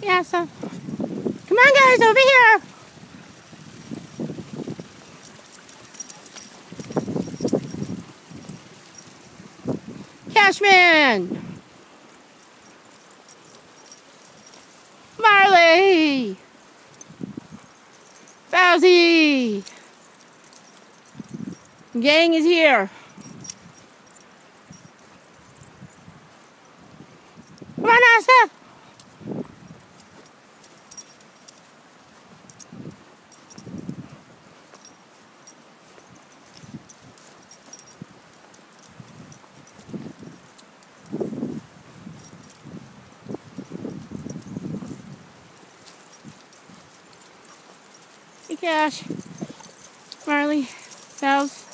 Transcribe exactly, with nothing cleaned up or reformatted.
Yeah, so come on, guys, over here. Cashman, Marley, Fauzi, gang is here. Come on, Asa. Hey, Cash, Marley, Fauz.